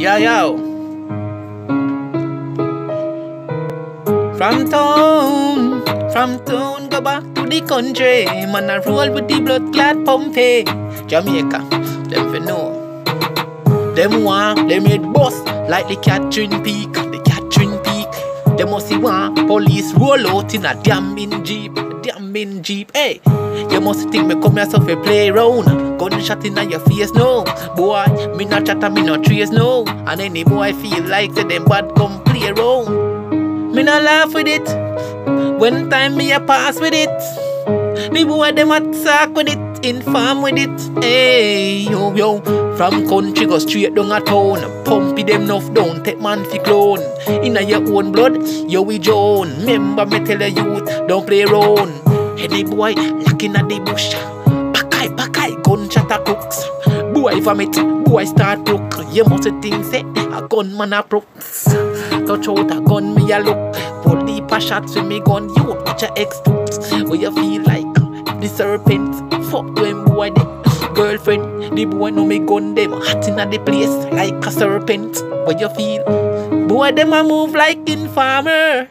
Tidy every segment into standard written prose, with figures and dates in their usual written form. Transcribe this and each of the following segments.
Yo, yo. From town, go back to the country. Man, I roll with the blood clot Pompeii. Jamaica, them for know. Them want, they made boss like the Catherine Peak. The Catherine Peak. They must see one police roll out in a damn jeep. Hey, you must think me come here so fi play round. Gunshot in your face, no. Boy, me not chat and me not trace, no. And any boy feel like say them bad come play round. Me not laugh with it. When time me a pass with it. The boy them a talk with it, inform with it. Hey, yo. From country go straight down a town. Pumpy them enough down, take man fi clone. Inna your own blood, yo we Joan. Remember me tell the youth, don't play round. Any boy looking at the bush. Pakai, gunshot a crooks. Boy vomit, boy start broke. You must think say a gunman a crooks. Touch out a gun, me a look. Pull deep a shots with me gun. You watch a X-Toots. Where you feel like the serpent. Fuck them boy they girlfriend. The boy know me gun them. Hot in the place like a serpent. Where you feel boy them a move like informer.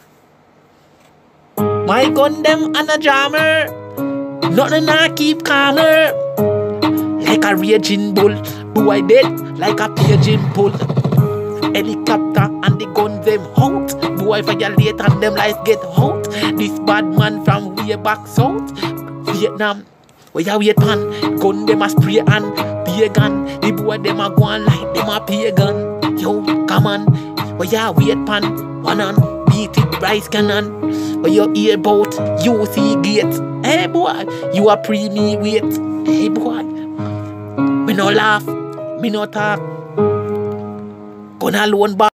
My gun them and a jammer. Nothing I keep calmer. Like a raging bull. Boy dead like a pigeon pull. Helicopter and the gun them out. Boy violate and them life get out. This bad man from way back south Vietnam, where you wait pan. Gun them a spray and pagan. The boy them a go on like them a pagan. Yo, come on, where you wait pan. One on, beat it, rice cannon. Where you hear about, you see gate. Hey boy, you a pre-me wait. Hey boy, me no laugh, me no talk. Gonna alone back.